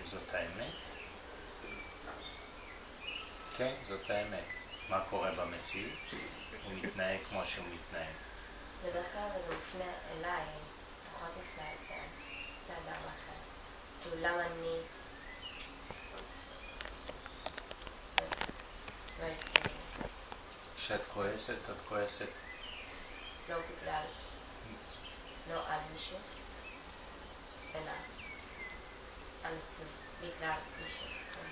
זאת האמת? כן, זאת האמת. מה קורה במציאות? הוא מתנהג כמו שהוא מתנהג. בדרך כלל זה מופנה אליי, פחות מופנה אצל לאדם אחר. כאילו למה אני לא הייתי... כשאת כועסת, את כועסת לא בגלל, לא על מישהו, אלא על עצמי, בגלל מישהו.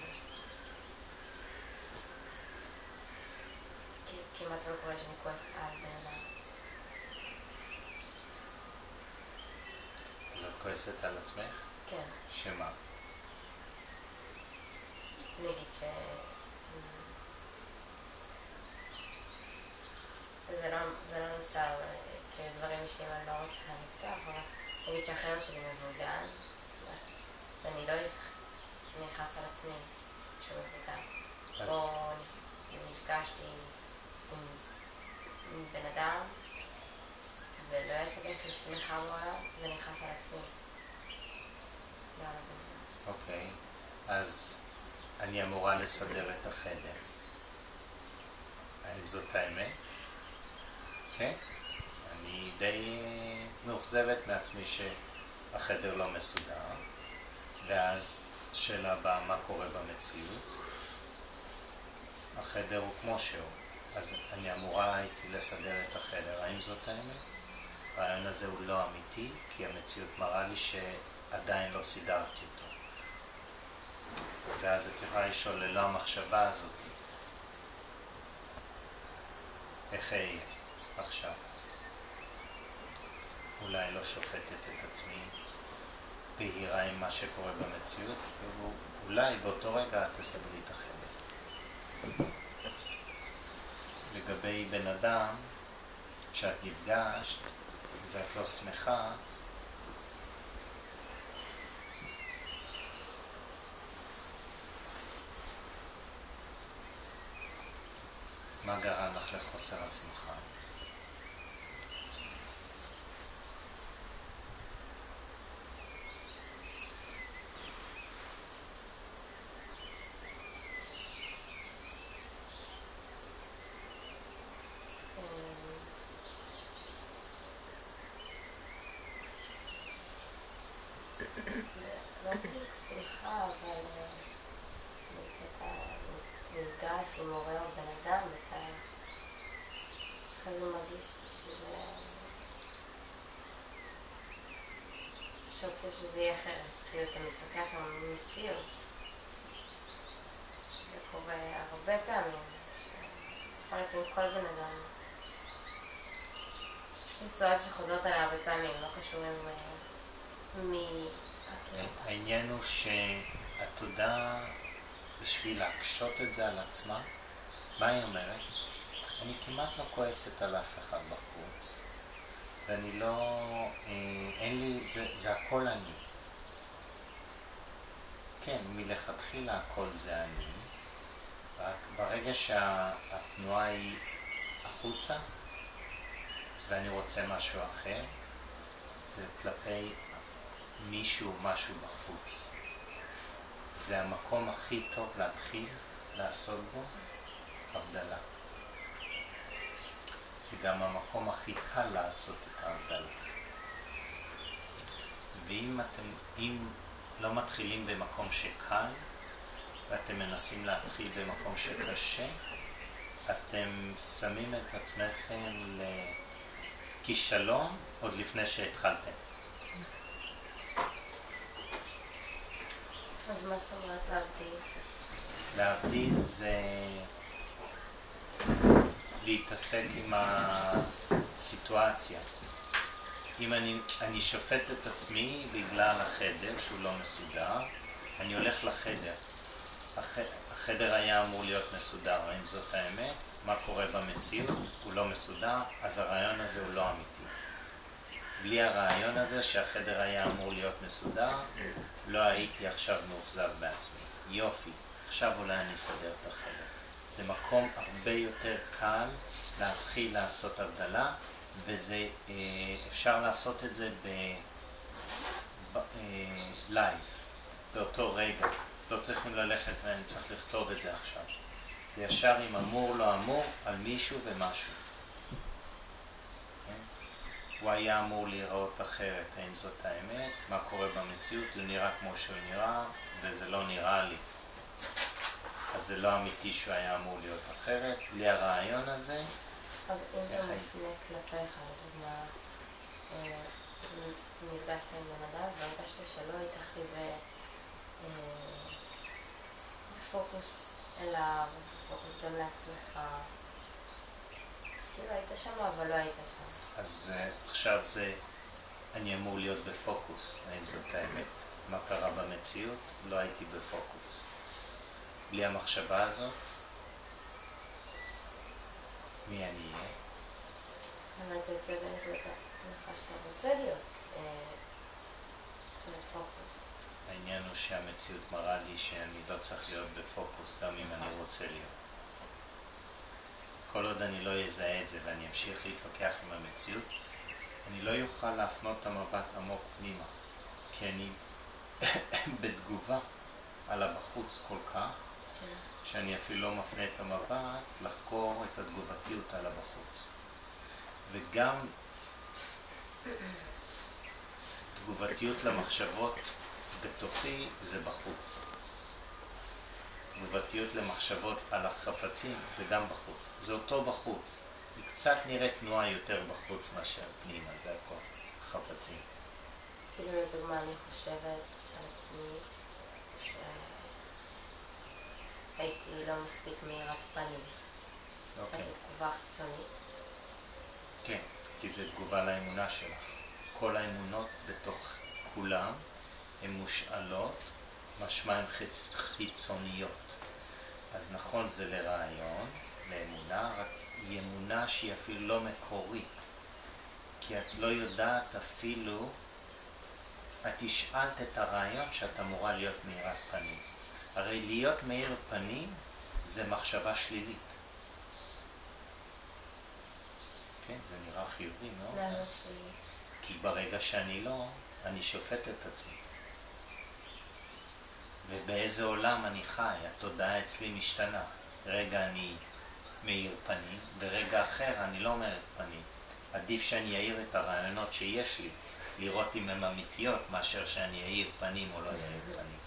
כמעט לא קורה שאני כועסת על בן אדם. אז את כועסת על עצמך? כן. שמה? נגיד ש... זה לא נמצא כדברים אישיים, אני לא רוצה לפתוח, אבל נגיד שהחבר שלי מבוגן, אז אני לא נכנס על עצמי שהוא מבוגן. או נפגשתי עם בן אדם ולא יצאתי הכי שמחה בו עליו, זה נכנס על עצמי. לא על הבן אדם. אוקיי, אז אני אמורה לסדר את החדר. האם זאת האמת? כן? אני די מאוכזבת מעצמי שהחדר לא מסודר, ואז שאלה הבאה, מה קורה במציאות? החדר הוא כמו שהוא, אז אני אמורה הייתי לסדר את החדר. האם זאת האמת? הרעיון הזה הוא לא אמיתי, כי המציאות מראה לי שעדיין לא סידרתי אותו. ואז את יכולה לשאול, ללא המחשבה הזאת, איך אהיה עכשיו? אולי לא שופטת את עצמי, בהירה עם מה שקורה במציאות, ואולי באותו רגע תסדרי את החדר. לגבי בן אדם, כשאת נפגשת ואת לא שמחה, מה גרם לך לחוסר השמחה? לא בדיוק שמחה, אבל כשאתה נפגש עם מורה או בן אדם, אתה כזה מרגיש שזה... שרוצה שזה יהיה אחרת, כאילו אתה מתווכח עם המציאות. שזה קורה הרבה פעמים, יכול להיות עם כל בן אדם. יש סיטואציה שחוזרת עליה הרבה פעמים, לא קשור עם מי... העניין הוא שהתודה, בשביל להקשות את זה על עצמה, מה היא אומרת? אני כמעט לא כועסת על אף אחד בחוץ, ואני לא, אין לי, זה הכל אני. כן, מלכתחילה הכל זה אני, רק ברגע שהתנועה היא החוצה, ואני רוצה משהו אחר, זה כלפי מישהו, משהו בחוץ. זה המקום הכי טוב להתחיל לעשות בו הבדלה. זה גם המקום הכי קל לעשות את ההבדלה. ואם אם לא מתחילים במקום שקל, ואתם מנסים להתחיל במקום שקשה, אתם שמים את עצמכם לכישלון עוד לפני שהתחלתם. אז מה זאת אומרת להבדיל? להבדיל זה להתעסק עם הסיטואציה. אם אני שופט את עצמי בגלל החדר שהוא לא מסודר, אני הולך לחדר. החדר היה אמור להיות מסודר, האם זאת האמת? מה קורה במציאות? הוא לא מסודר, אז הרעיון הזה הוא לא אמיתי. בלי הרעיון הזה שהחדר היה אמור להיות מסודר, לא הייתי עכשיו מאוכזב בעצמי. יופי, עכשיו אולי אני אסדר את החדר. זה מקום הרבה יותר קל להתחיל לעשות הבדלה, וזה אפשר לעשות את זה בלייב, באותו רגע. לא צריכים ללכת ואני צריך לכתוב את זה עכשיו. זה ישר עם אמור לא אמור על מישהו ומשהו. כן? הוא היה אמור להיראות אחרת, האם זאת האמת? מה קורה במציאות? הוא נראה כמו שהוא נראה, וזה לא נראה לי. אז זה לא אמיתי שהוא היה אמור להיות אחרת. בלי הרעיון הזה... אבל אם זה מפנה כלפיך, לדוגמה, נפגשת עם בן אדם והרגשת שלא התחתי בפוקוס אליו, פוקוס גם לעצמך. כאילו היית שם אבל לא היית שם. אז עכשיו זה, אני אמור להיות בפוקוס, האם זאת האמת? מה קרה במציאות? לא הייתי בפוקוס. בלי המחשבה הזאת, מי אני אהיה? אבל אתה יוצא בנקודת הנחה שאתה רוצה להיות בפוקוס. העניין הוא שהמציאות מראה לי שאני לא צריך להיות בפוקוס גם אם אני רוצה להיות. כל עוד אני לא אזהה את זה ואני אמשיך להתווכח עם המציאות, אני לא יוכל להפנות את המבט עמוק פנימה, כי אני בתגובה על הבחוץ כל כך, שאני אפילו לא מפנה את המבט לחקור את התגובתיות על הבחוץ. וגם תגובתיות למחשבות בתוכי זה בחוץ. תגובתיות למחשבות על החפצים זה גם בחוץ. זה אותו בחוץ. היא קצת נראית תנועה יותר בחוץ מאשר פנימה, זה הכל. חפצים. כאילו לדוגמה אני חושבת על עצמי שהייתי לא מספיק מהירת פנים. אז זו תגובה חיצונית. כן, כי זו תגובה לאמונה שלך. כל האמונות בתוך כולם הן מושאלות, משמע הן חיצוניות. אז נכון זה לרעיון, לאמונה, רק היא אמונה שהיא אפילו לא מקורית. כי את לא יודעת אפילו, את השאלת את הרעיון שאת אמורה להיות מאירת פנים. הרי להיות מאיר פנים זה מחשבה שלילית. כן, זה נראה חיובי מאוד. למה שלילי? כי ברגע שאני לא, אני שופט את עצמי. ובאיזה עולם אני חי, התודעה אצלי משתנה. רגע אני מאיר פנים, ורגע אחר אני לא מאיר פנים. עדיף שאני אעיר את הרעיונות שיש לי, לראות אם הן אמיתיות, מאשר שאני אעיר פנים או לא אעיר פנים.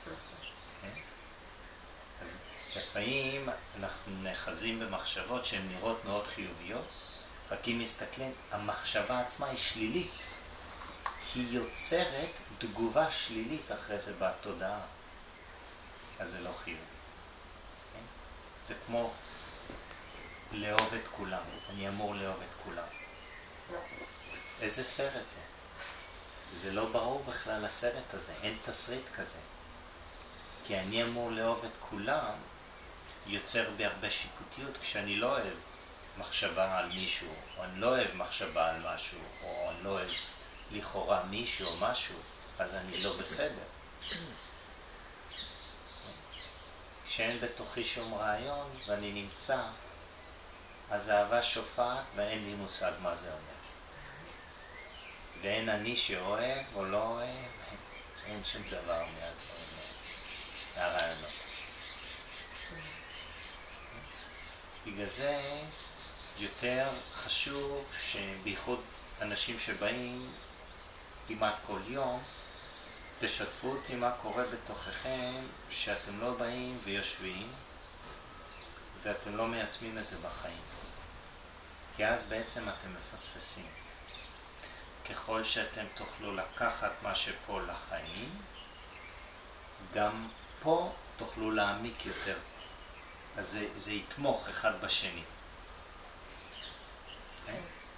אז לפעמים אנחנו נחזים במחשבות שהן נראות מאוד חיוביות, רק אם מסתכלים, המחשבה עצמה היא שלילית. היא יוצרת תגובה שלילית אחרי זה בתודעה. אז זה לא חיובי. כן? זה כמו לאהוב את כולם. אני אמור לאהוב את כולם. איזה סרט זה? זה לא ברור בכלל הסרט הזה. אין תסריט כזה. כי אני אמור לאהוב את כולם יוצר בי הרבה שיפוטיות כשאני לא אוהב מחשבה על מישהו, או אני לא אוהב מחשבה על משהו, או אני לא אוהב לכאורה מישהו או משהו, אז אני לא בסדר. כשאין בתוכי שום רעיון ואני נמצא, אז האהבה שופעת ואין לי מושג מה זה אומר. ואין אני שאוהב או לא אוהב, אין שום דבר מהרעיונות. בגלל זה יותר חשוב שבייחוד אנשים שבאים כמעט כל יום, תשתפו אותי מה קורה בתוככם, שאתם לא באים ויושבים ואתם לא מיישמים את זה בחיים. כי אז בעצם אתם מפספסים. ככל שאתם תוכלו לקחת מה שפה לחיים, גם פה תוכלו להעמיק יותר. אז זה יתמוך אחד בשני. כן?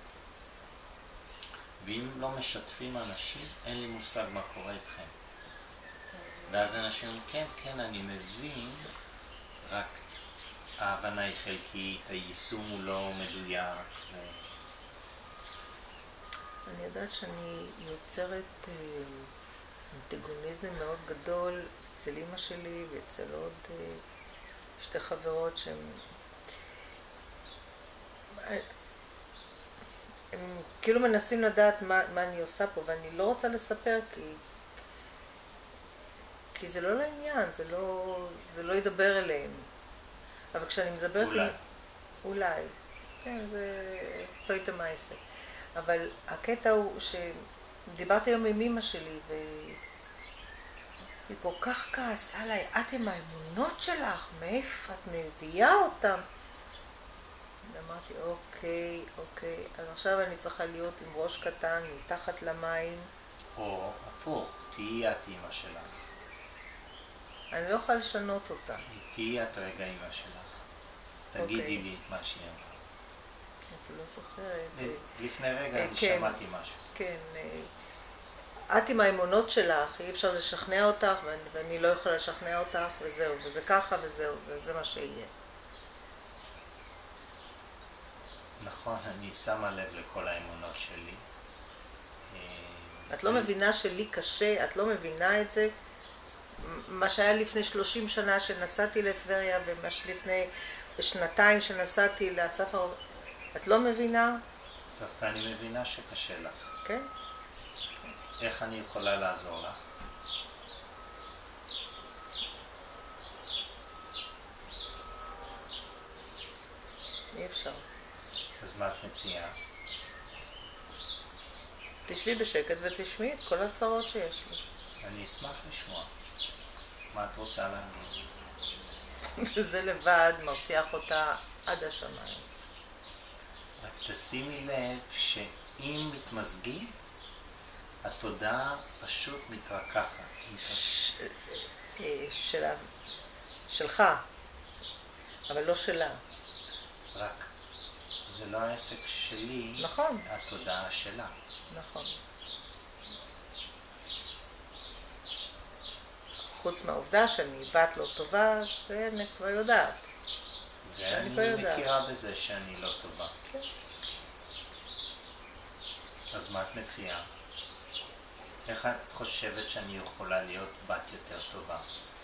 ואם לא משתפים אנשים, אין לי מושג מה קורה איתכם. ואז אנשים אומרים, כן, אני מבין, רק ההבנה היא חלקית, היישום הוא לא מדויק. אני יודעת שאני יוצרת אנטגוניזם מאוד גדול אצל אמא שלי ואצל עוד שתי חברות שהן הם כאילו מנסים לדעת מה אני עושה פה, ואני לא רוצה לספר כי כי זה לא לעניין, זה לא ידבר אליהם. אבל כשאני מדברת... אולי. אולי. כן, זה טויטה מייסה. אבל הקטע הוא שדיברתי היום עם אמא שלי, והיא כל כך כעסה עליי, את עם האמונות שלך, מאיפה את מביאה אותם? אמרתי, אוקיי, אז עכשיו אני צריכה להיות עם ראש קטן, מתחת למים. או הפוך, תהיי את אמא שלך. אני לא יכולה לשנות אותה. תהיי את רגע אמא שלך. תגידי לי את מה שהיא אמרה. אני לא זוכרת. לפני רגע אני כן, שמעתי משהו. כן, את עם האמונות שלך, אי אפשר לשכנע אותך, ואני לא יכולה לשכנע אותך, וזהו, וזה ככה וזהו, זה מה שיהיה. נכון, אני שמה לב לכל האמונות שלי. את לא מבינה שלי קשה, את לא מבינה את זה. מה שהיה לפני 30 שנה שנסעתי לטבריה, ומה שלפני שנתיים שנסעתי לאסף הרב, את לא מבינה? דווקא אני מבינה שקשה לך. כן. איך אני יכולה לעזור לך? אי אפשר. אז מה את מציעה? תשבי בשקט ותשמעי את כל הצרות שיש לי. אני אשמח לשמוע. מה את רוצה להגיד? וזה לבד מרתיח אותה עד השמיים. רק תשימי לב שאם מתמזגים, התודעה פשוט מתרקחת. שלך, אבל לא שלה. רק זה לא העסק שלי, נכון. התודעה שלה. נכון. חוץ מהעובדה שאני בת לא טובה, זה אני כבר יודעת. זה אני מכירה בזה שאני לא טובה. כן. אז מה את מציעה? איך את חושבת שאני יכולה להיות בת יותר טובה?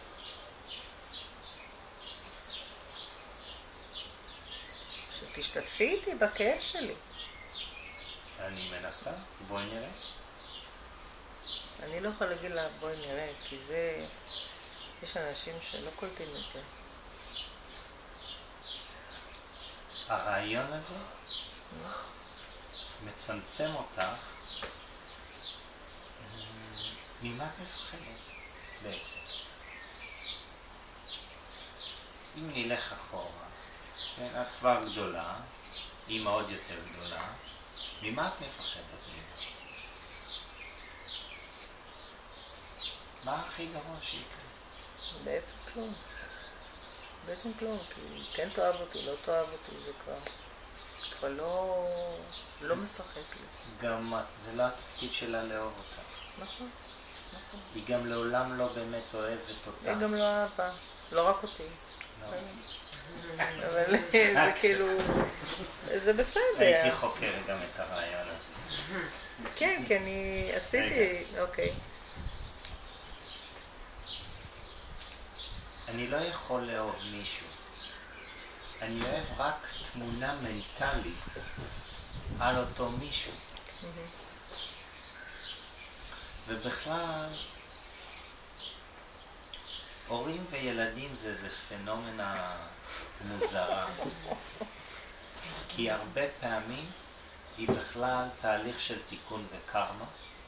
שתשתתפי איתי בכאב שלי. אני מנסה, בואי נראה. אני לא יכולה להגיד לה בואי נראה, כי זה... יש אנשים שלא קולטים את זה. הרעיון הזה מצמצם אותך. ממה את מפחדת בעצם? אם נלך אחורה, כן, את כבר גדולה, אמא עוד יותר גדולה, ממה את מפחדת? מה הכי גרוע שיקרה? בעצם כלום. בעצם כלום, כי כן תאהב אותי, לא תאהב אותי, זה כבר לא משחק לי. גם זה לא התפקיד שלה לאהוב אותך. נכון. היא גם לעולם לא באמת אוהבת אותך. היא גם לא אהבה, לא רק אותי. לא. אבל זה כאילו, זה בסדר. הייתי חוקר גם את הרעיון הזה. כן, כי אני עשיתי, אוקיי. אני לא יכול לאהוב מישהו. אני אוהב רק תמונה מנטלית על אותו מישהו. ובכלל, הורים וילדים זה איזה פנומנה מוזרה. כי הרבה פעמים היא בכלל תהליך של תיקון וקרמה,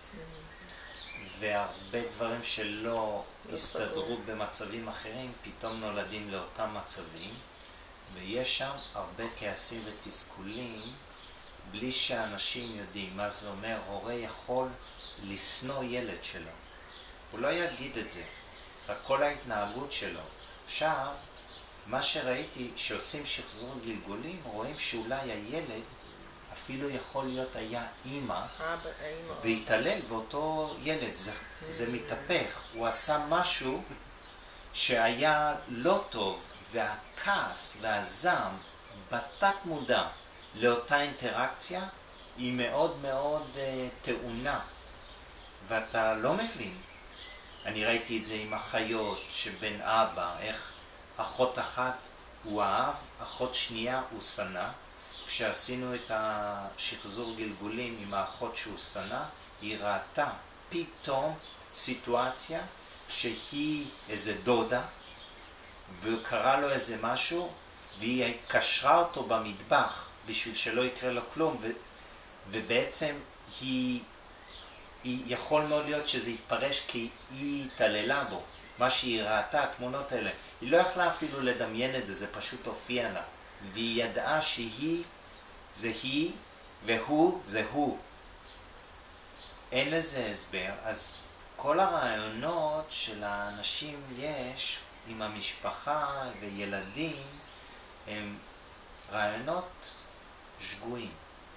והרבה דברים שלא הסתדרו במצבים אחרים פתאום נולדים לאותם מצבים, ויש שם הרבה כעסים ותסכולים בלי שאנשים יודעים מה זה אומר. הורה יכול לשנוא ילד שלו, הוא לא יגיד את זה, רק כל ההתנהגות שלו. עכשיו, מה שראיתי שעושים שחזור גלגולים, רואים שאולי הילד אפילו יכול להיות היה אימא והתעלל באותו ילד. זה מתהפך, הוא עשה משהו שהיה לא טוב, והכעס והזעם בתת מודע לאותה אינטראקציה היא מאוד מאוד טעונה, ואתה לא מבין. אני ראיתי את זה עם אחיות שבין אבא, איך אחות אחת הוא אהב, אחות שנייה הוא שנא. כשעשינו את השחזור גלגולים עם האחות שהוא שנא, היא ראתה פתאום סיטואציה שהיא איזה דודה, והוא קרא לו איזה משהו, והיא קשרה אותו במטבח בשביל שלא יקרה לו כלום, ובעצם היא יכול מאוד להיות שזה יתפרש כי היא התעללה בו, מה שהיא ראתה, התמונות האלה. היא לא יכלה אפילו לדמיין את זה, זה פשוט הופיע לה. והיא ידעה שהיא זה היא והוא זה הוא. אין לזה הסבר, אז כל הרעיונות של האנשים יש עם המשפחה וילדים הם רעיונות שגויים.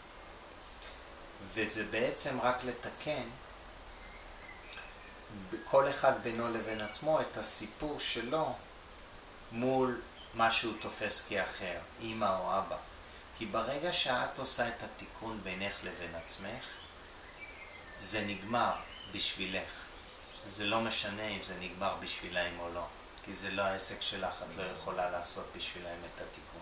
וזה בעצם רק לתקן כל אחד בינו לבין עצמו את הסיפור שלו מול מה שהוא תופס כאחר, אמא או אבא. כי ברגע שאת עושה את התיקון בינך לבין עצמך, זה נגמר בשבילך. זה לא משנה אם זה נגמר בשבילהם או לא, כי זה לא העסק שלך, את לא יכולה לעשות בשבילהם את התיקון.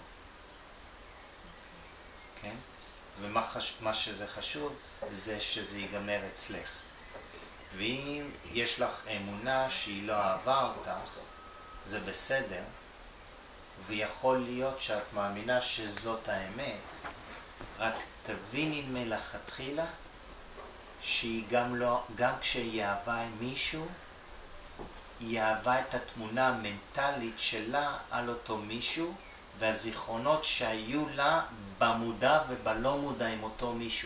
כן? ומה שזה חשוב זה שזה ייגמר אצלך. ואם יש לך אמונה שהיא לא אהבה אותך, זה בסדר, ויכול להיות שאת מאמינה שזאת האמת, רק תביני מלכתחילה שהיא גם כשהיא אהבה מישהו, היא אהבה את התמונה המנטלית שלה על אותו מישהו, והזיכרונות שהיו לה במודע ובלא מודע עם אותו מישהו.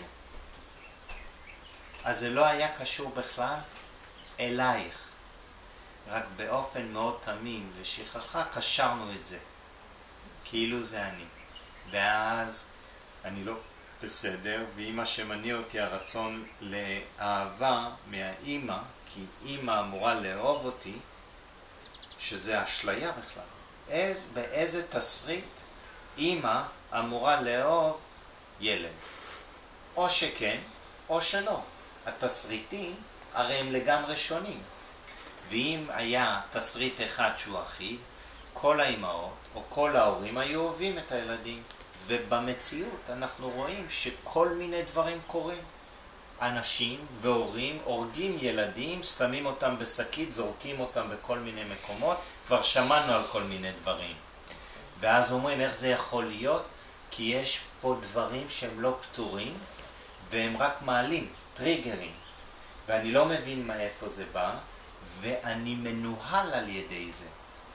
אז זה לא היה קשור בכלל אלייך. רק באופן מאוד תמים ושכחה קשרנו את זה. כאילו זה אני. ואז אני לא בסדר, ואמא שמניע אותי הרצון לאהבה מהאמא, כי אמא אמורה לאהוב אותי, שזה אשליה בכלל. באיזה תסריט אמא אמורה לאהוב ילד? או שכן, או שלא. התסריטים הרי הם לגמרי שונים. ואם היה תסריט אחד שהוא אחיד, כל האימהות או כל ההורים היו אוהבים את הילדים. ובמציאות אנחנו רואים שכל מיני דברים קורים. אנשים והורים הורגים ילדים, שמים אותם בשקית, זורקים אותם בכל מיני מקומות, כבר שמענו על כל מיני דברים. ואז אומרים איך זה יכול להיות? כי יש פה דברים שהם לא פתורים, והם רק מעלים, טריגרים. ואני לא מבין מאיפה זה בא, ואני מנוהל על ידי זה.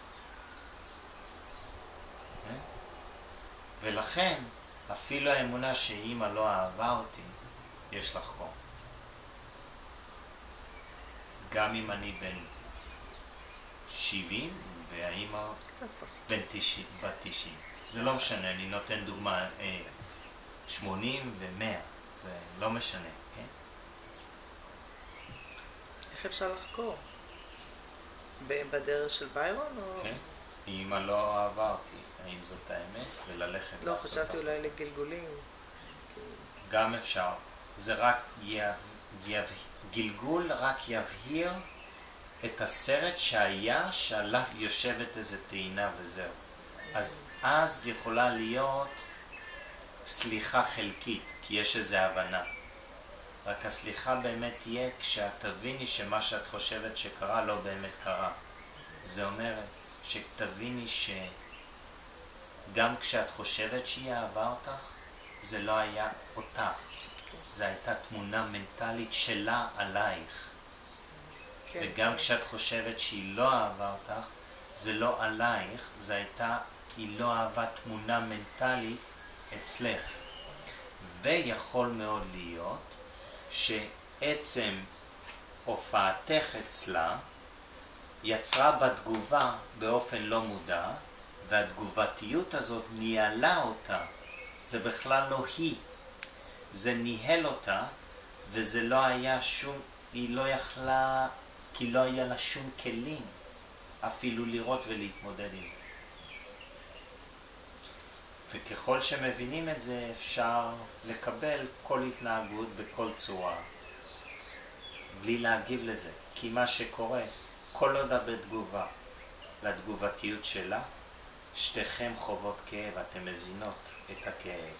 ולכן, אפילו האמונה שאמא לא אהבה אותי, יש לחקור. גם אם אני בן 70 והאמא בת 90. זה לא משנה, אני נותן דוגמה 80 ו100, זה לא משנה, כן? איך אפשר לחקור? בדרך של ביירון או... כן, אמא לא אהבה אותי, האם זאת האמת? וללכת לא, לעשות חשבתי אולי לגלגולים. גם אפשר, זה רק גלגול רק יבהיר את הסרט שהיה, שעליו יושבת איזה טעינה וזהו. אז יכולה להיות סליחה חלקית, כי יש איזו הבנה. רק הסליחה באמת תהיה כשאת תביני שמה שאת חושבת שקרה לא באמת קרה. זה אומר שתביני שגם כשאת חושבת שהיא אהבה אותך, זה לא היה אותך. זה הייתה תמונה מנטלית שלה עלייך. כן, וגם כשאת חושבת שהיא לא אהבה אותך, זה לא עלייך, היא לא אהבה תמונה מנטלית אצלך. ויכול מאוד להיות שעצם הופעתך אצלה יצרה בתגובה באופן לא מודע, והתגובתיות הזאת ניהלה אותה. זה בכלל לא היא. זה ניהל אותה, וזה לא היה שום, היא לא יכלה, כי לא היה לה שום כלים אפילו לראות ולהתמודד עם זה. וככל שמבינים את זה, אפשר לקבל כל התנהגות בכל צורה, בלי להגיב לזה. כי מה שקורה, כל עוד בתגובה לתגובתיות שלה, שתיכם חוות כאב, אתם מזינות את הכאב.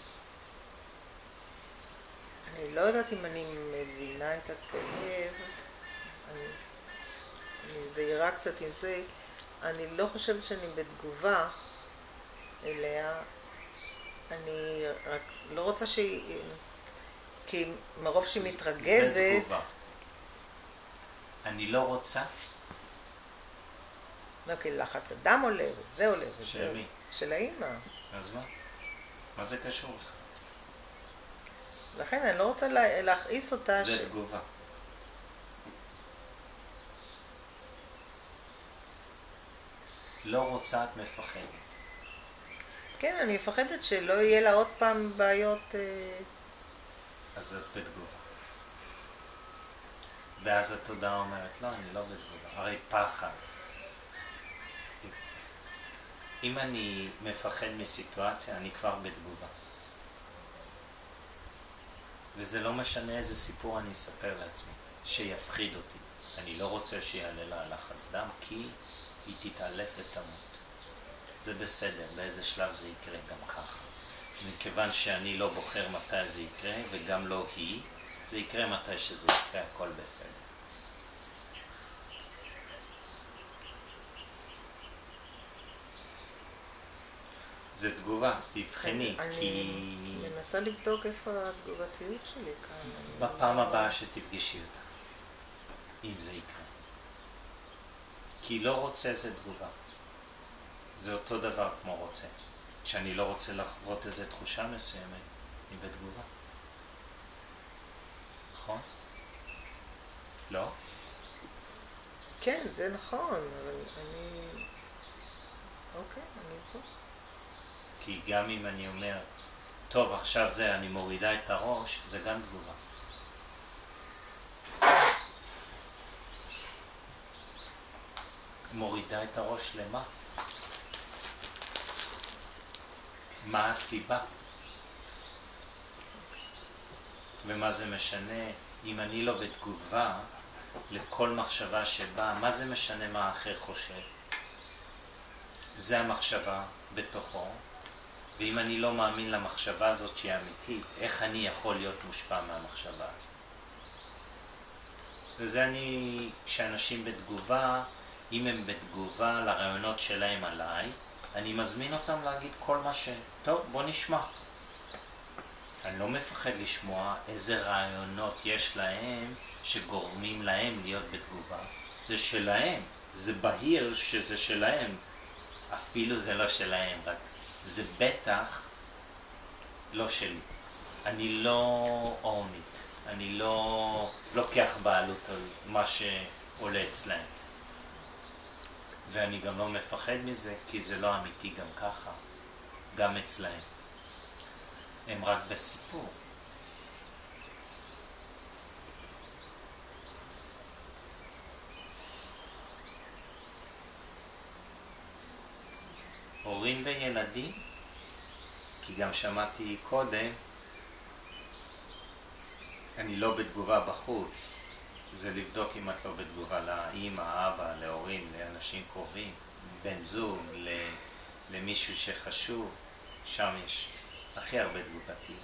אני לא יודעת אם אני מזינה את הכאב. אני זהירה קצת עם זה, אני לא חושבת שאני בתגובה אליה, אני רק לא רוצה שהיא, כי מרוב שהיא מתרגזת... זה תגובה. אני לא רוצה. לא, כי לחץ הדם עולה, וזה עולה, וזה... של מי? של האמא. אז מה? מה זה קשור לך? לכן אני לא רוצה להכעיס אותה. זה תגובה. לא רוצה, את מפחדת. כן, אני מפחדת שלא יהיה לה עוד פעם בעיות... אז את בתגובה. ואז התודעה אומרת, לא, אני לא בתגובה. הרי פחד. אם אני מפחד מסיטואציה, אני כבר בתגובה. וזה לא משנה איזה סיפור אני אספר לעצמי, שיפחיד אותי. אני לא רוצה שיעלה לה לחץ דם, כי היא תתעלף ותמות. זה בסדר, באיזה שלב זה יקרה גם ככה. מכיוון שאני לא בוחר מתי זה יקרה, וגם לא היא, זה יקרה מתי שזה יקרה, הכל בסדר. זה תגובה, תבחני, כי... אני מנסה לבדוק איפה התגובתיות שלי כאן. בפעם הבאה שתפגשי אותה, אם זה יקרה. כי לא רוצה זה תגובה. זה אותו דבר כמו רוצה. כשאני לא רוצה לחוות איזו תחושה מסוימת, אני בתגובה. נכון? לא? כן, זה נכון, אבל אני... אוקיי, אני פה. כי גם אם אני אומר, טוב, עכשיו זה, אני מורידה את הראש, זה גם תגובה. מורידה את הראש למה? מה הסיבה? ומה זה משנה אם אני לא בתגובה לכל מחשבה שבאה? מה זה משנה מה האחר חושב? זה המחשבה בתוכו, ואם אני לא מאמין למחשבה הזאת שהיא אמיתית, איך אני יכול להיות מושפע מהמחשבה הזאת? וזה שאנשים בתגובה, אם הם בתגובה לרעיונות שלהם עליי, אני מזמין אותם להגיד כל מה טוב, בוא נשמע. אני לא מפחד לשמוע איזה רעיונות יש להם שגורמים להם להיות בתגובה. זה שלהם, זה בהיר שזה שלהם. אפילו זה לא שלהם, רק זה בטח לא שלי. אני לא אורנית, אני לא לוקח בעלות על מה שעולה אצלהם. ואני גם לא מפחד מזה, כי זה לא אמיתי גם ככה, גם אצלהם. הם רק בסיפור. הורים וילדים, כי גם שמעתי קודם, אני לא בתגובה בחוץ. זה לבדוק אם את לא בתגובה לאמא, אבא, להורים, לאנשים קרובים, בן זוג, למישהו שחשוב, שם יש הכי הרבה תגובתי.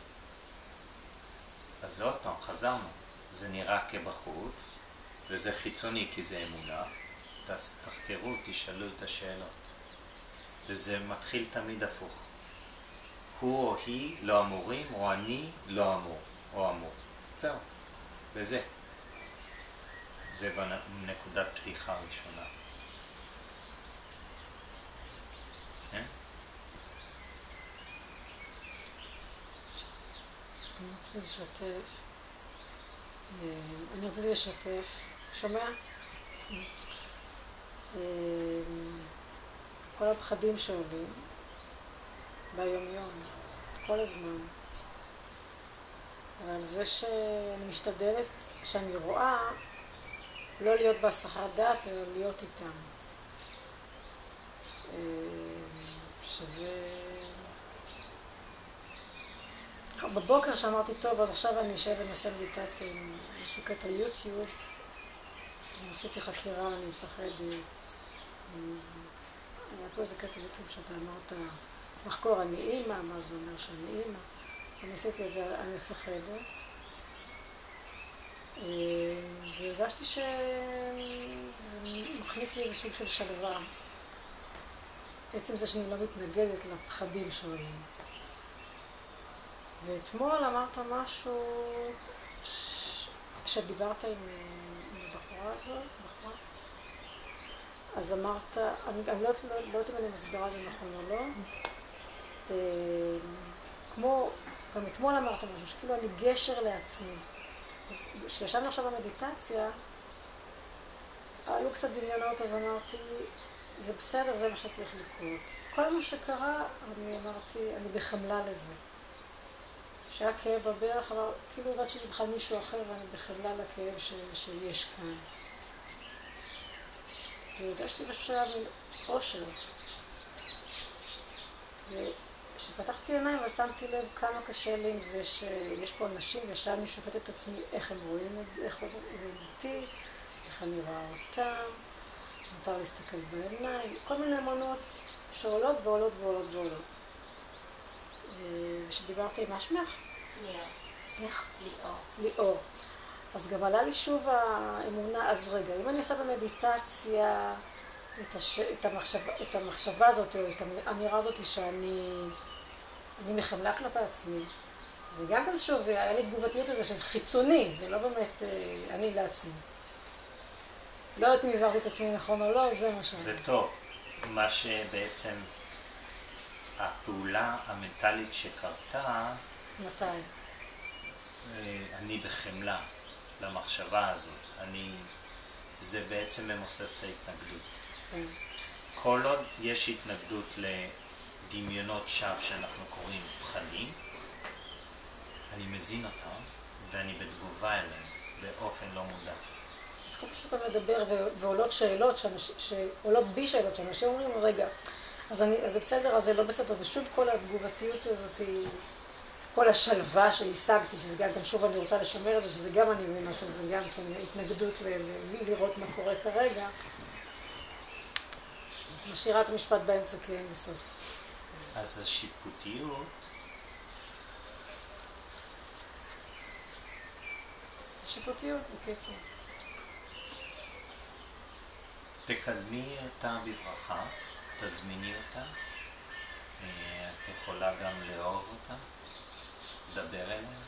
אז עוד פעם, חזרנו. זה נראה כבחוץ, וזה חיצוני כי זה אמונה. תחקרו, תשאלו את השאלות. וזה מתחיל תמיד הפוך. הוא או היא לא אמורים, או אני לא אמור, או אמור. זהו, וזה. זה בנקודת פתיחה ראשונה. כן? אני רוצה לשתף, שומע? כל הפחדים שעולים ביום יום, כל הזמן. אבל זה שאני משתדלת, שאני רואה, לא להיות בהסחת דעת, אלא להיות איתם. שזה... בבוקר שאמרתי, טוב, אז עכשיו אני אשב ונעשה מדיטציה עם איזשהו קטע יוטיוב. עשיתי חקירה, אני מפחדת. היה פה איזה קטע יוטיוב שאתה אמרת, לחקור, אני אימא, מה זה אומר שאני אימא. אני עשיתי את זה, אני מפחדת. והרגשתי שזה מכניס לי איזה סוג של שלווה. בעצם זה שאני לא מתנגדת לפחדים שעולים. ואתמול אמרת משהו שדיברת עם הבחורה הזאת, אז אמרת, אני לא יודעת אם אני מסבירה את זה נכון או לא, כמו, גם אתמול אמרת משהו, שכאילו אני גשר לעצמי. כשישבנו עכשיו במדיטציה, עלו קצת דמיונות, אז אמרתי, זה בסדר, זה מה שצריך לקרות. כל מה שקרה, אני אמרתי, אני בחמלה לזה. שהיה כאב בברך, אבל כאילו הבאתי שזה בכלל מישהו אחר, ואני בחמלה לכאב שיש כאן. והרגשתי בשלב מין אושר. וכשפתחתי עיניים ושמתי לב כמה קשה לי עם זה שיש פה אנשים, וישר אני שופטת את עצמי איך הם רואים את זה, איך רואים אותי, איך אני רואה אותם, מותר להסתכל בעיניים, כל מיני אמונות שעולות ועולות ועולות ועולות. ושדיברתי עם מה שמך? ליאור. איך? ליאור. ליאור. אז גם עלה לי שוב האמונה, אז רגע, אם אני עושה במדיטציה את המחשבה הזאת, או את האמירה הזאת שאני מחמלה כלפי עצמי, זה גם כן שוב, היה לי תגובתיות לזה שזה חיצוני, זה לא באמת אני לעצמי. לא יודעת אם הבהרתי את עצמי נכון או לא, זה מה שאני. זה טוב. מה שבעצם הפעולה המנטלית שקרתה, מתי? אני בחמלה למחשבה הזאת. זה בעצם ממוסס את ההתנגדות. כל עוד יש התנגדות לדמיונות שווא שאנחנו קוראים פחדים, אני מזין אותם ואני בתגובה אליהם באופן לא מודע. אז כל פשוט אתה מדבר ועולות שאלות, שעולות בי שאלות, שאנשים אומרים, רגע, אז זה בסדר, אז זה לא בסדר, ושוב כל התגובתיות הזאת, כל השלווה שהשגתי, שזה גם שוב אני רוצה לשמר את זה, שזה גם אני מבינה, שזה גם כן התנגדות לראות מה קורה כרגע. משאירה את המשפט באמצע כי אין בסוף. אז השיפוטיות, שיפוטיות בקיצור. תקדמי אותה בברכה, תזמיני אותה, את יכולה גם לאהוב אותה, לדבר אליה.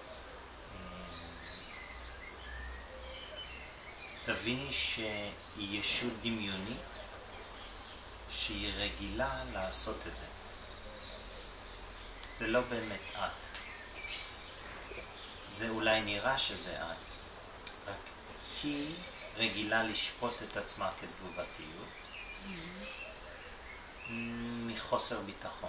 תביני שהיא ישות דמיונית שהיא רגילה לעשות את זה. זה לא באמת את. זה אולי נראה שזה את, רק היא רגילה לשפוט את עצמה כתגובתיות מחוסר ביטחון.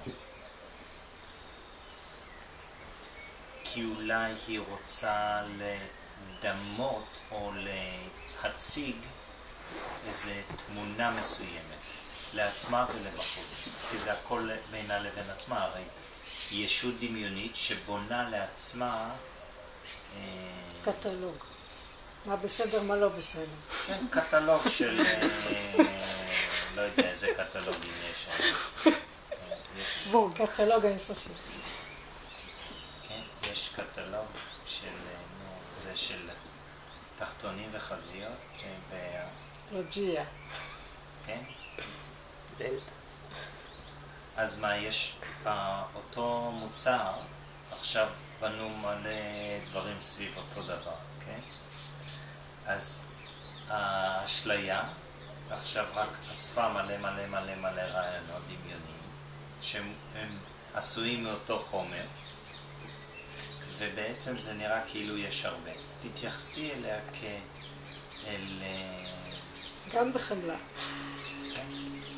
כי אולי היא רוצה לדמות או להציג איזו תמונה מסוימת לעצמה ולבחוץ, כי זה הכל בינה לבין עצמה. הרי היא ישות דמיונית שבונה לעצמה קטלוג. מה בסדר, מה לא בסדר. כן, קטלוג של לא יודע איזה קטלוגים יש. בואו, קטלוג אינסופי. כן, יש קטלוג של, זה של תחתונים וחזיות, לוג'יה. כן? דלתה. אז מה, יש אותו מוצר, עכשיו בנו מלא דברים סביב אותו דבר, כן? אז האשליה עכשיו רק אספה מלא מלא מלא מלא רעיונות דמיוניים שהם עשויים מאותו חומר, ובעצם זה נראה כאילו יש הרבה. תתייחסי אליה כאל... גם בחמלה. כן?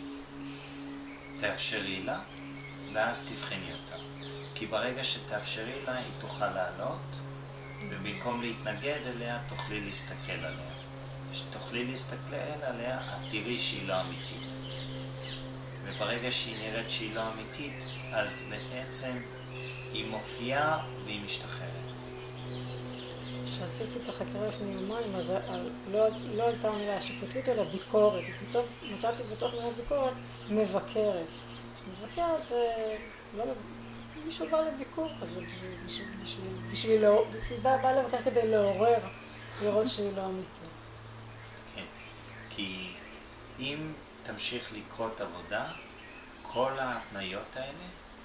תאפשרי לה, ואז תבחני אותה. כי ברגע שתאפשרי לה, היא תוכל לעלות, ובמקום להתנגד אליה, תוכלי להסתכל עליה. כשתוכלי להסתכל עליה, את תראי שהיא לא אמיתית. וברגע שהיא נראית שהיא לא אמיתית, אז בעצם היא מופיעה והיא משתחררת. כשעשיתי את החקירה לפני יומיים, אז לא עלתה המילה שיפוטית, אלא ביקורת. ופתאום מצאתי בתוך מילה ביקורת מבקרת. מבקרת זה לא... מישהו בא לביקור כזה, בא לבקר כדי לעורר לראות שהיא לא אמיתית. כן, כי אם תמשיך לקרות עבודה, כל ההתניות האלה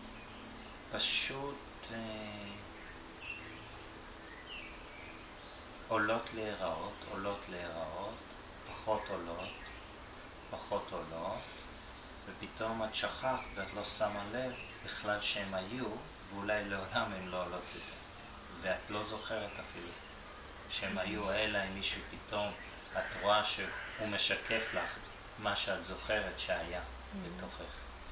פשוט עולות להיראות, פחות עולות, ופתאום את שכחת ואת לא שמה לב בכלל שהם היו, ואולי לעולם הם לא עולות יותר. ואת לא זוכרת אפילו שהם היו, אלא אם מישהו פתאום, את רואה שהוא משקף לך מה שאת זוכרת שהיה בתוכך.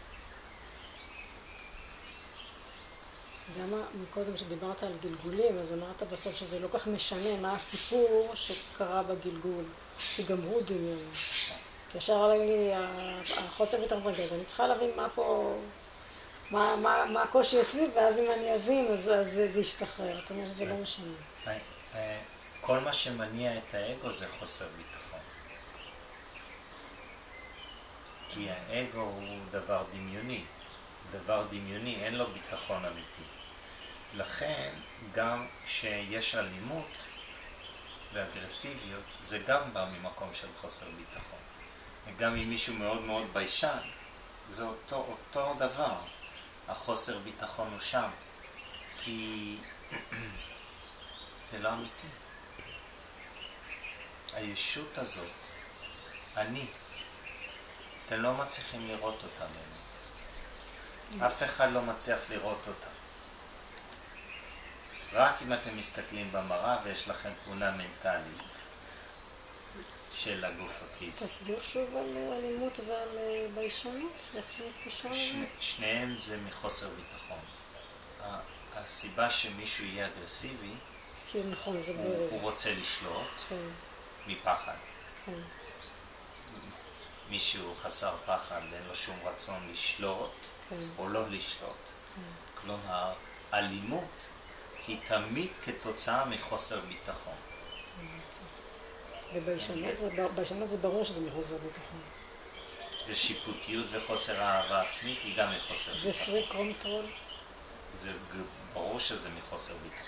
גם מקודם שדיברת על גלגולים, אז אמרת בסוף שזה לא כך משנה מה הסיפור שקרה בגלגול, שגם הוא דמיון. כי ישר עלי לי החוסר ביטחון ברגע, אז אני צריכה להבין מה פה, מה הקושי אצלי, ואז אם אני אבין, אז זה ישתחרר. אתה אומר שזה לא משנה. כל מה שמניע את האגו זה חוסר ביטחון. כי האגו הוא דבר דמיוני, אין לו ביטחון אמיתי. לכן גם כשיש אלימות ואגרסיביות, זה גם בא ממקום של חוסר ביטחון. וגם אם מישהו מאוד מאוד ביישן, זה אותו דבר. החוסר ביטחון הוא שם, כי זה לא אמיתי. הישות הזאת, אתם לא מצליחים לראות אותה באמת. אף אחד לא מצליח לראות אותה. רק אם אתם מסתכלים במראה ויש לכם תמונה מנטלית של הגוף הפיזי. תסביר שוב על אלימות ועל ביישנות, איך זה מתקשר לזה? שניהם זה מחוסר ביטחון. הסיבה שמישהו יהיה אגרסיבי, כי נכון, זה ברור. הוא רוצה לשלוט מפחד. מישהו חסר פחד, אין לו שום רצון לשלוט או לא לשלוט. כלומר, אלימות היא תמיד כתוצאה מחוסר ביטחון. וביישנות זה ברור שזה מחוסר ביטחון. ושיפוטיות וחוסר אהבה עצמית היא גם מחוסר ביטחון. ופרי קונטרול? זה ברור שזה מחוסר ביטחון.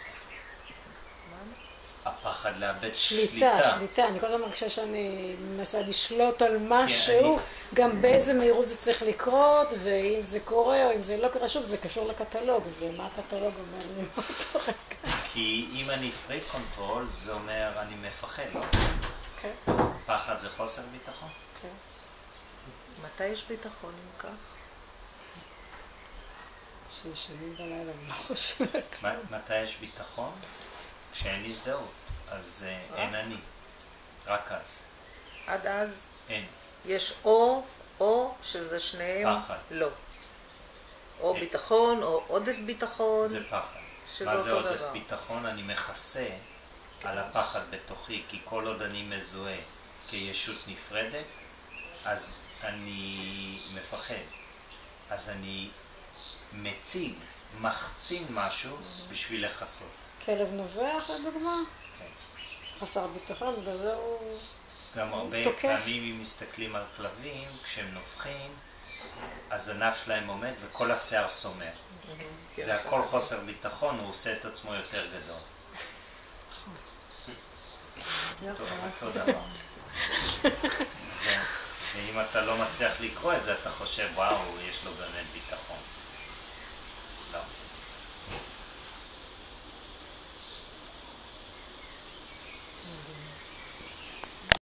הפחד לאבד שליטה. שליטה. אני כל הזמן מרגישה שאני מנסה לשלוט על משהו, גם באיזה מהירות זה צריך לקרות, ואם זה קורה או אם זה לא קורה, שוב, זה קשור לקטלוג, זה מה הקטלוג אומר לי מאותו רגע. כי אם אני פרי קונטרול, זה אומר אני מפחד, לא? כן. פחד זה חוסר ביטחון? כן. מתי יש ביטחון אם כך? שישנים בלילה, אני לא חושבת. מתי יש ביטחון? כשאין הזדהות, אז אין אני, רק אז. עד אז אין. יש או שזה שניהם פחד. לא. או ביטחון או עודף ביטחון. זה פחד. שזה מה זה אותו עודף דבר. ביטחון? אני מכסה על הפחד בתוכי, כי כל עוד אני מזוהה כישות נפרדת, אז אני מפחד. אז אני מחצין משהו בשביל לחסות. כלב נובח, לדוגמה? כן. חסר ביטחון, בגלל זה הוא גם הרבה פעמים אם מסתכלים על כלבים, כשהם נובחים, הזנב שלהם עומד וכל השיער סומר. זה הכל חוסר ביטחון, הוא עושה את עצמו יותר גדול. אותו דבר. ואם אתה לא מצליח לקרוא את זה, אתה חושב, וואו, יש לו באמת ביטחון. לא.